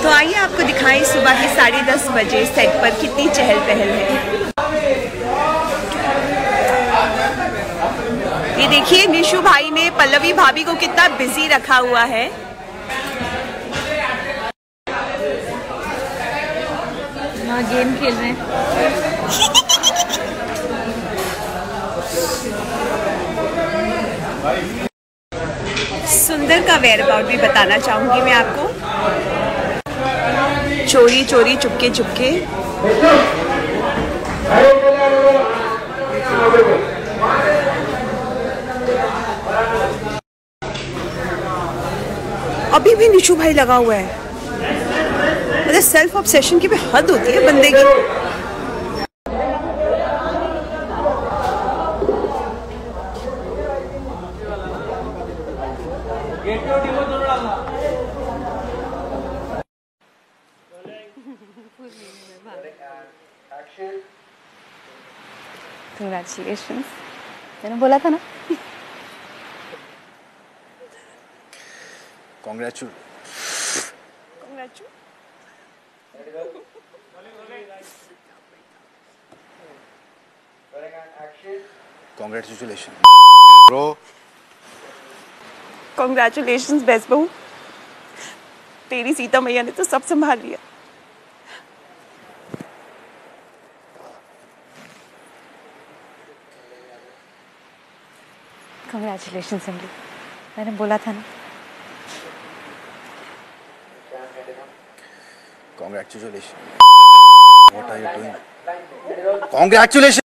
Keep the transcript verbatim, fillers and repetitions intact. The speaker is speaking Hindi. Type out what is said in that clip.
तो आइए आपको दिखाएं सुबह के साढ़े दस बजे सेट पर कितनी चहल पहल है। ये देखिए निशु भाई ने पल्लवी भाभी को कितना बिजी रखा हुआ है। हाँ, गेम खेल रहे हैं। सुंदर का वेयर अबाउट भी बताना चाहूंगी मैं आपको। चोरी चोरी चुपके चुपके अभी भी निशु भाई लगा हुआ है। मतलब सेल्फ ऑब्सेशन की भी हद होती है बंदे की। Congratulations. मैंने बोला था ना। Congratulations. Congratulations. Bro. Congratulations best बहू। तेरी सीता मैया ने तो सब संभाल लिया। Congratulations Emily. मैंने बोला था ना। Congratulations. What are you doing? Congratulations.